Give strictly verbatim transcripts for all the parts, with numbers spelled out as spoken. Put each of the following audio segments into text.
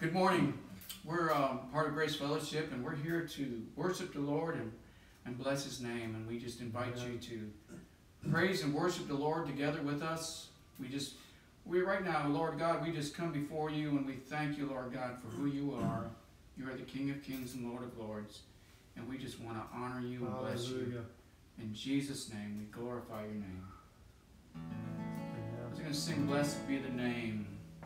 Good morning. We're um, part of Grace Fellowship, and we're here to worship the Lord and, and bless His name. And we just invite yeah. you to praise and worship the Lord together with us. We just, we right now, Lord God, we just come before you and we thank you, Lord God, for who you are. You are the King of Kings and Lord of Lords. And we just want to honor you and bless Hallelujah. you. In Jesus' name, we glorify your name. I'm going to sing, Blessed Be the Name.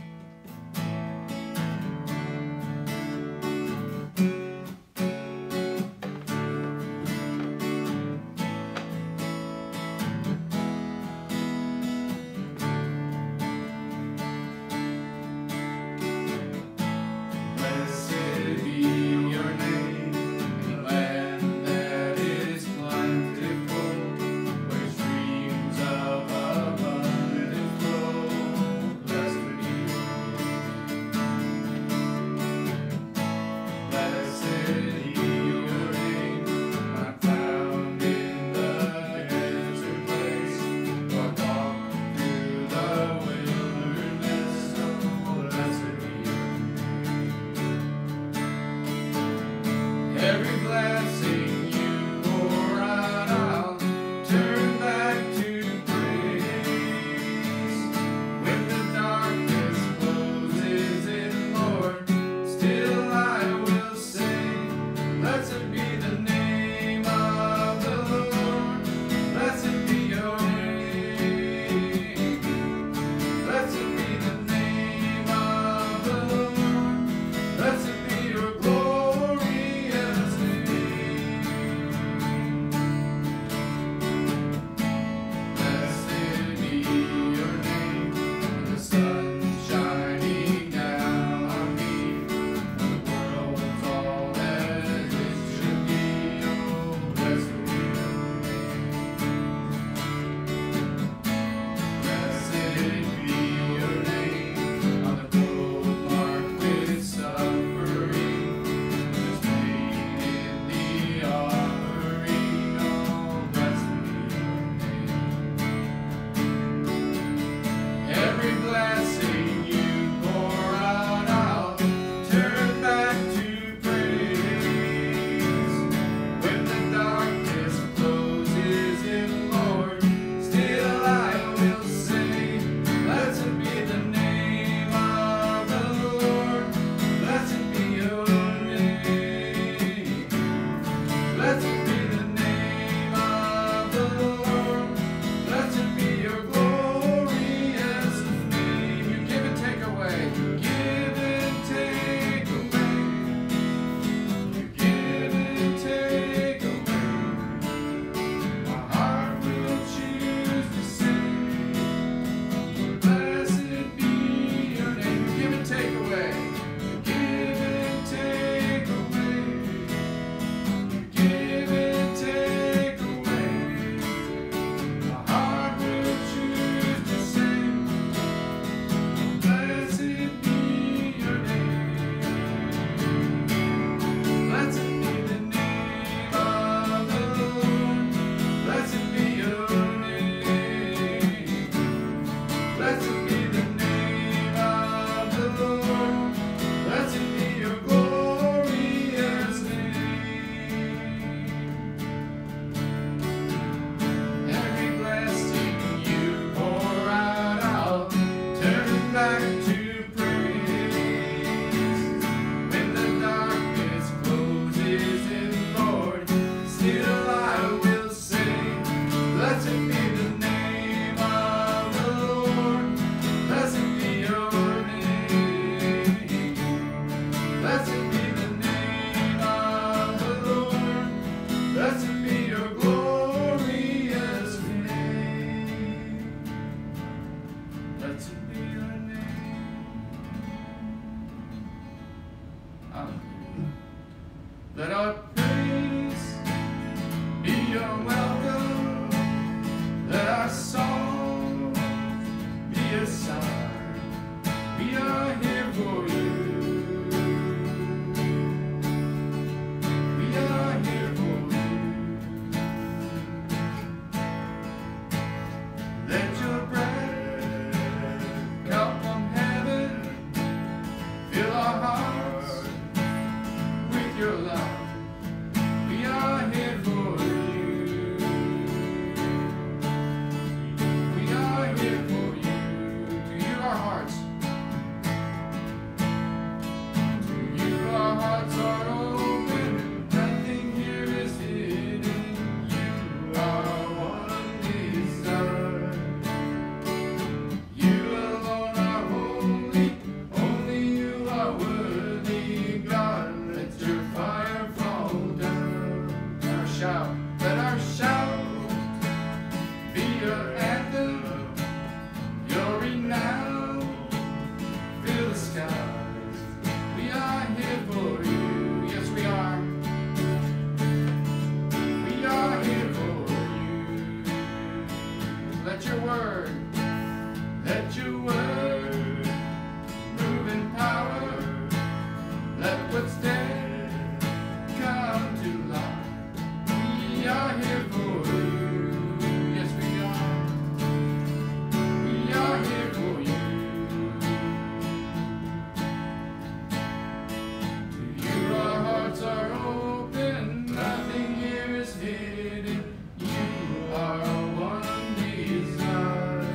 Let our praise be your welcome. Let our song be a sign. We are here for you. We are here for you. Let your breath come from heaven. Fill our hearts. word. Let your word move in power. Let what's dead come to life. We are here for you. Yes, we are. We are here for you. To you our hearts are open. Nothing here is hidden. You are our one desire.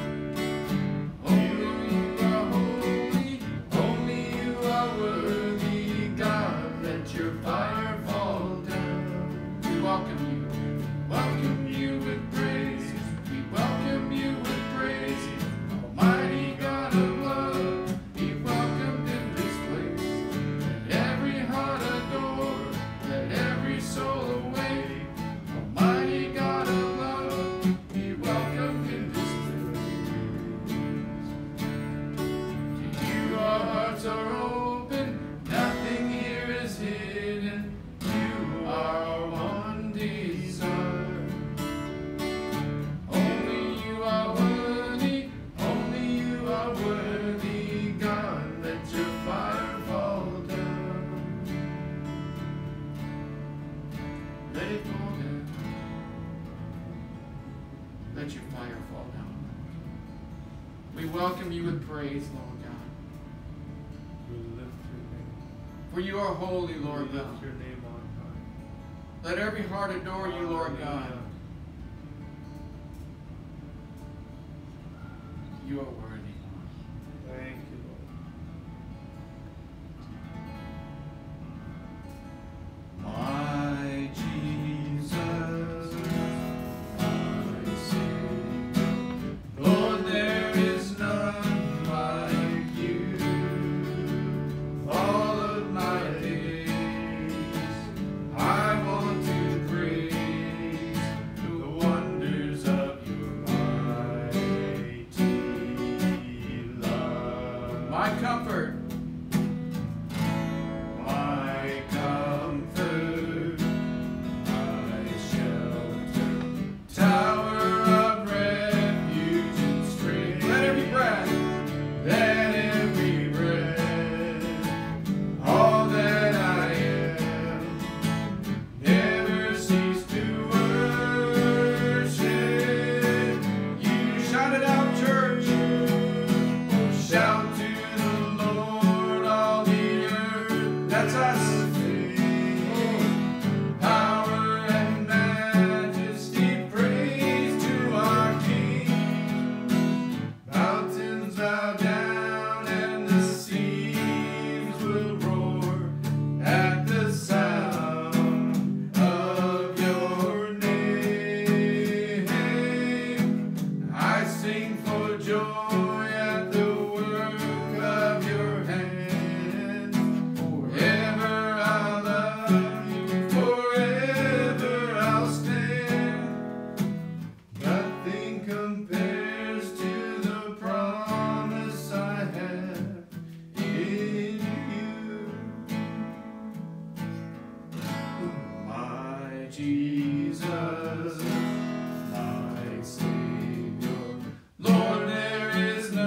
Only you are holy. Only you are worthy. God, let your fire fall down. We welcome you. Welcome you with praise. We welcome you with praise. Almighty God of love, be welcomed in this place. Let every heart adore. Let every soul awake. Almighty God of love, be welcomed in this place. To you our hearts are open. Nothing here is hidden. You are our one desire. Only you are worthy. Only you are worthy. God, let your fire fall down. Let it fall down. Let your fire fall down. We welcome you with praise, Lord God. We lift your name. For you are holy, Lord we lift God. your name on high. Let every heart adore you, Lord God. Hallelujah. You are worthy, Lord. Thank you, Lord. My Jesus, my Savior, Lord, there is none like you. All of my days, I want to praise the wonders of your mighty love. My comfort. My comfort, my shelter, tower of refuge and strength. Let every breath, let every breath, all that I am, never cease to worship you. Shout it out, church. Oh, shout to the Lord, all the earth. That's us. Power and majesty, praise to our King. Mountains bow down and the seas will roar at the sound of your name. I sing for joy at the work of your hands. Forever I'll love you, forever I'll stand. Nothing compares to the promise I have in you. My Jesus, my Savior, Lord, there is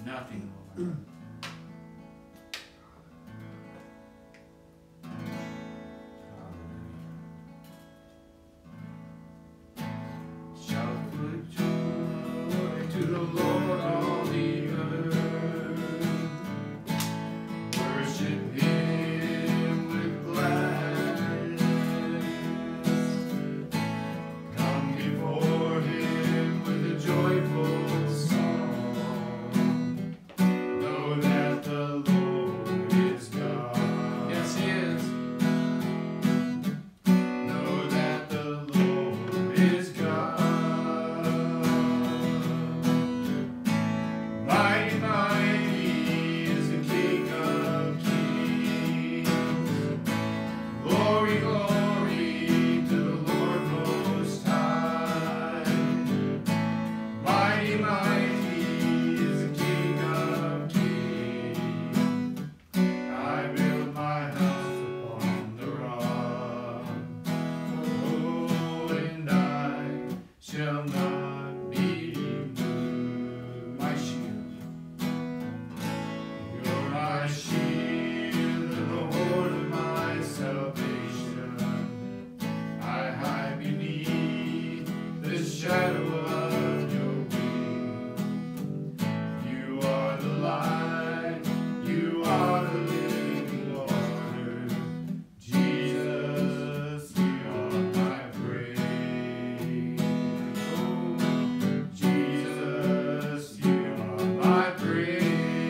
Nothing, Lord. Shout for joy to the Lord, all the earth. Worship Him with gladness. Come before Him with a joyful song. Know that the Lord is God. Yes, He is. Know that the Lord is God. Mighty, mighty is the King of kings. Glory, glory to the Lord Most High. Mighty, mighty is the King of kings. I build my house upon the rock. Oh, and I shall not be moved. My shield. You're my shield and the horn of my salvation. I hide beneath the shadow of your wing. You are the light, you are the living water. Jesus, you are my praise. Oh, Jesus, you are my praise.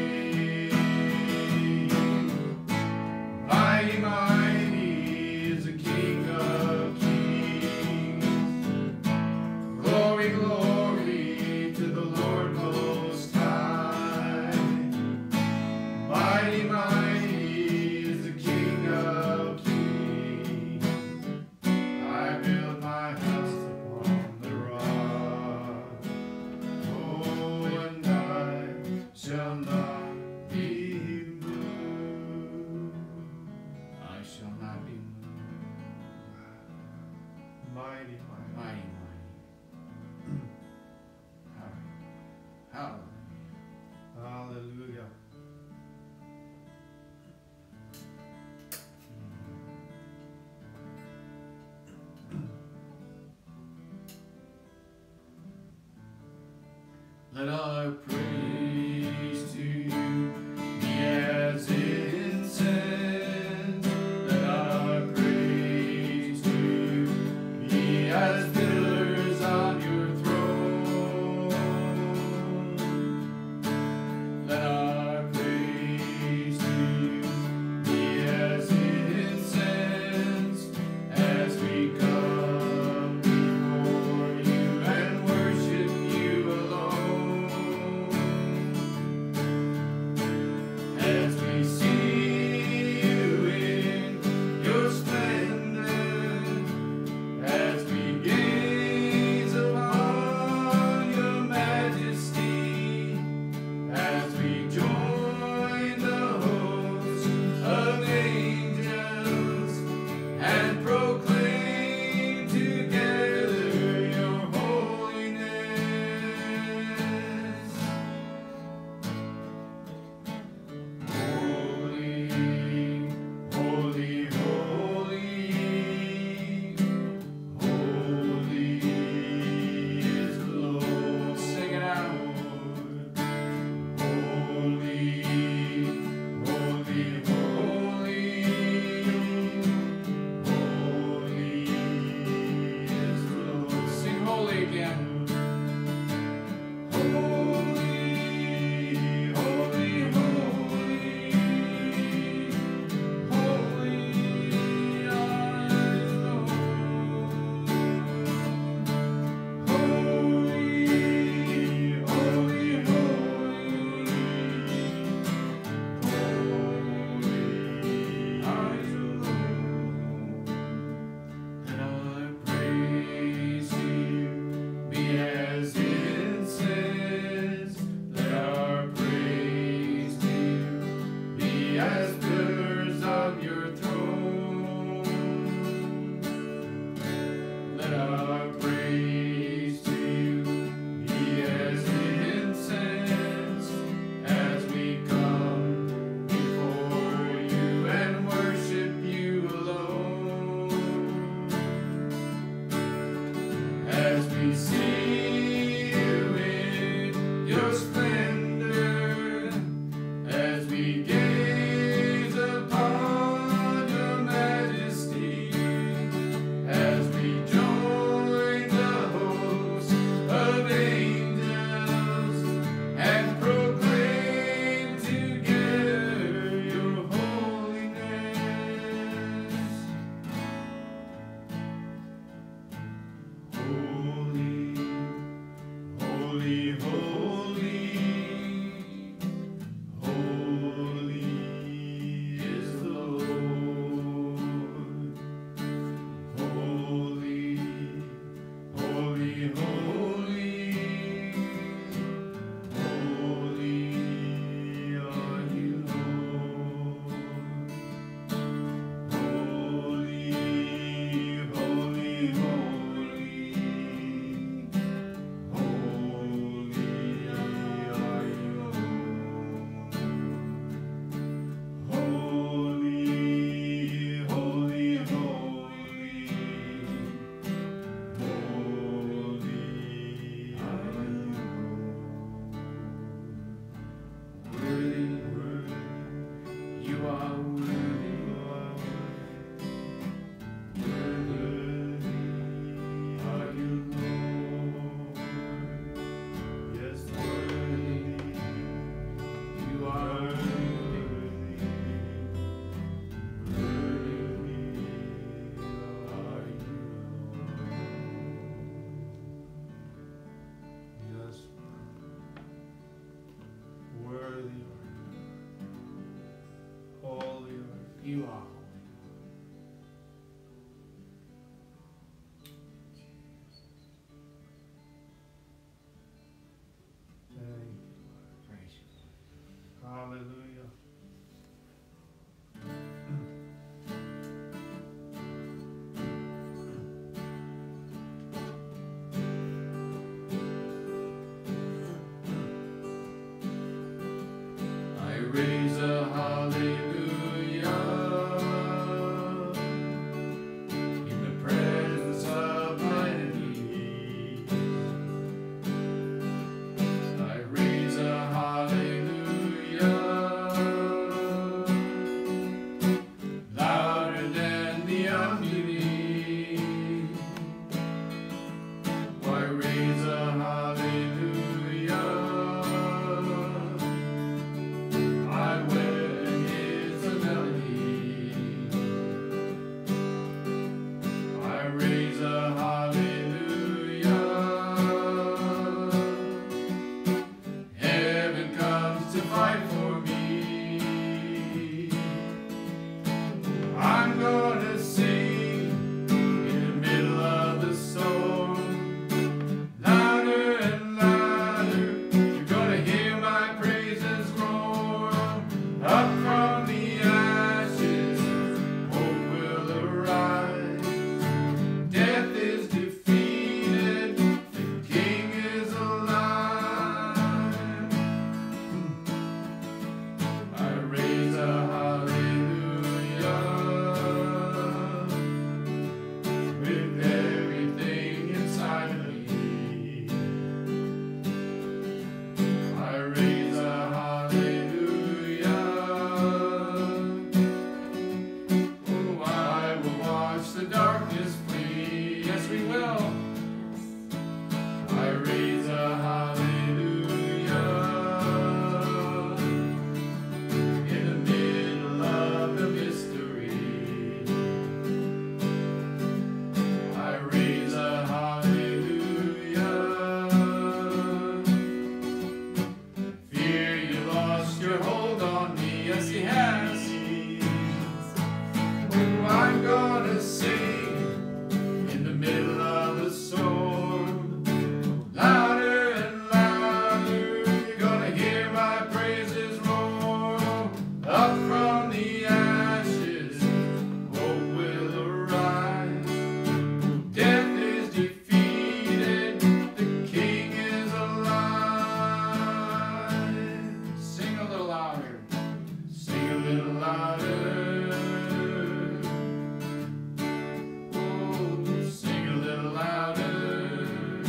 Mighty, mighty is the King of kings. Glory, glory to the Lord Most High. Mighty, mighty is the King of kings. I build my house upon the rock. Oh, and I shall not be moved. I shall not be moved. Mighty, mighty. Mighty, mighty. Hallelujah. Hallelujah. Let our praise to you be as incense. Let our praise to you be as pillars on your throne. Let our praise to you be as incense as we come before you and worship you alone. You are holy. Thank you. Praise you. Hallelujah. I raise a hallelujah in the presence of my enemies. I raise a hallelujah louder than the unbelief. I raise a hallelujah. My weapon is a melody. I raise a hallelujah. Heaven comes to fight for me. I'm gonna sing in the middle of the storm. Louder and louder, you're gonna hear my praises roar. Up from the ashes, hope will arise. Death is defeated, the King is alive. I raise a hallelujah with everything inside of me. I raise a hallelujah. Oh, I will watch the darkness flee. Yes, we will. I raise a hallelujah in the middle of the mystery. I raise a hallelujah. Fear you lost your hold on me. Yes, he has. Oh, I'm gonna sing in the middle of the storm. Louder and louder, you're gonna hear my praises roar. Up from the ashes, hope will arise. Death is defeated, the King is alive. Sing a little louder. Sing a little louder. Oh, sing a little louder.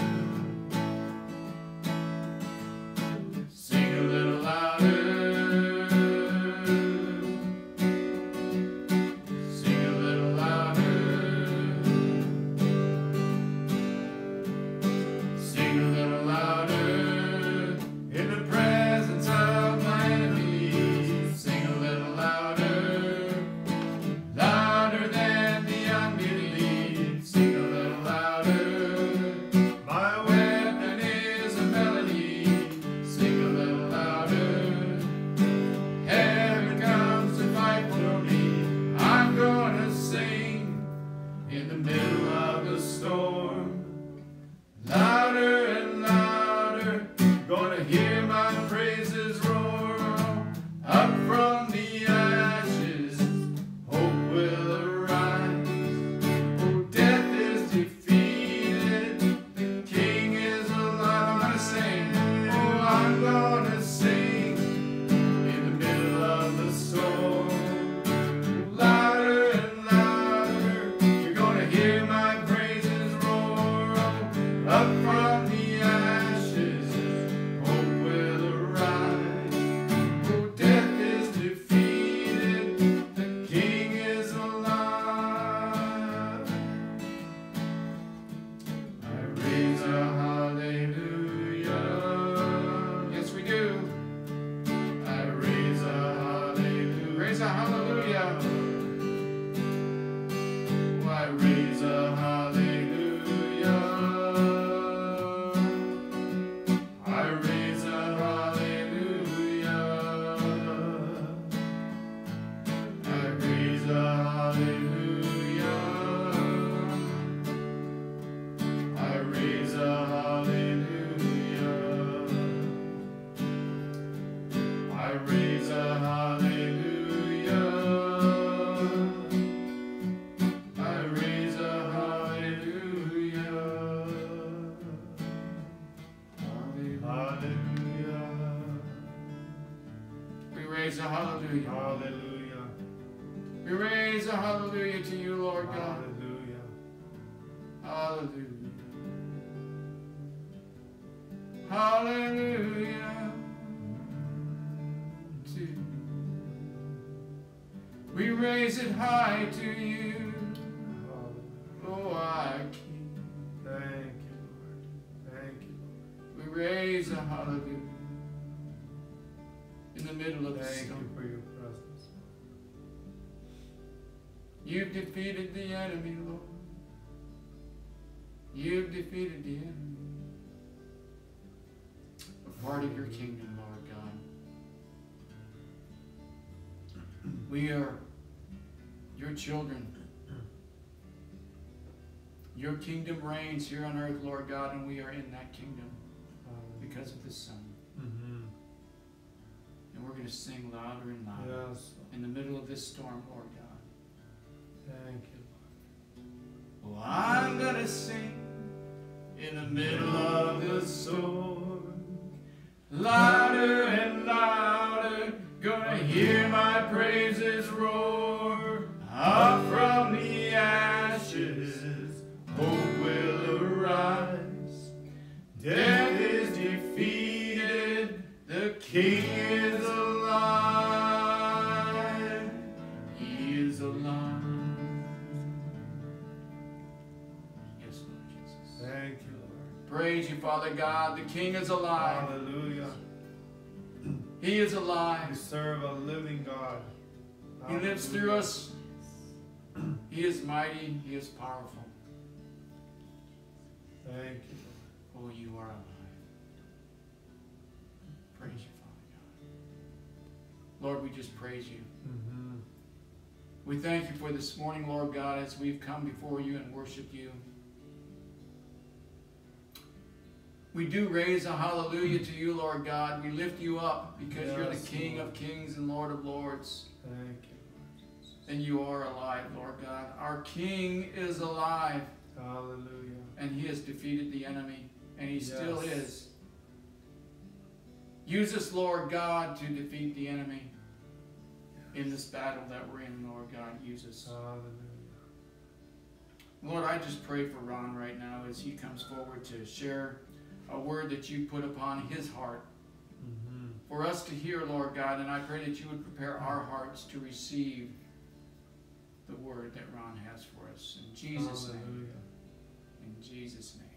Sing a little louder. Sing a little louder. Sing a little louder in the presence of my enemies. Sing a little louder, louder than the unbelief. Sing a little louder. My weapon is a melody. Sing a little louder. Heaven comes to fight for me. I'm gonna sing in the middle of the storm. Louder and louder, gonna hear my praises roar. Up from the ashes, hope will arise. Oh, death is defeated, the King is alive. I'm gonna sing, oh, I'm gonna sing in the middle of the storm. Louder and louder, you're gonna hear my praises roar. Up from the ashes, hope will arise. I raise a hallelujah. I raise a hallelujah. Hallelujah. We raise a hallelujah. Hallelujah. We raise a hallelujah to you, Lord God. Hallelujah. Hallelujah. Hallelujah. To you. We raise it high to you, Hallelujah. oh our King. Thank you, Lord. Thank you, We raise a hallelujah in the middle of Lord. the Thank storm. you for your presence. You've defeated the enemy, Lord. You've defeated the enemy. A part of your kingdom, Lord God. We are your children. Your kingdom reigns here on earth, Lord God, and we are in that kingdom because of the Son. Mm-hmm. And we're going to sing louder and louder Yes. in the middle of this storm, Lord God. Thank you, Lord. Oh, I'm going to sing in the middle of the storm, louder and louder, gonna hear my praises roar. Up from the ashes, hope will arise. Death is defeated, the King is alive. He is alive. Yes, Lord Jesus. Thank you, Lord. Praise you, Father God. The King is alive. Hallelujah. He is We alive. serve a living God. He lives through Hallelujah. us. He is mighty. He is powerful. Thank you, Oh, you are alive. Praise you, Father God. Lord, we just praise you. Lord. Mm-hmm. We thank you for this morning, Lord God, as we've come before you and worshiped you. We do raise a hallelujah to you, Lord God. We lift you up because you're the Yes, King Lord. of kings and Lord of lords. Thank you. And you are alive, Lord God. Our King is alive, Hallelujah. and he has defeated the enemy, and he still Yes. is. Use us, Lord God, to defeat the enemy in this battle that we're in, Lord God. Use us. Hallelujah. Lord, I just pray for Ron right now as he comes forward to share a word that you put upon his heart Mm-hmm. for us to hear, Lord God, and I pray that you would prepare our hearts to receive the word that Ron has for us. In Jesus' name. Hallelujah. In Jesus' name.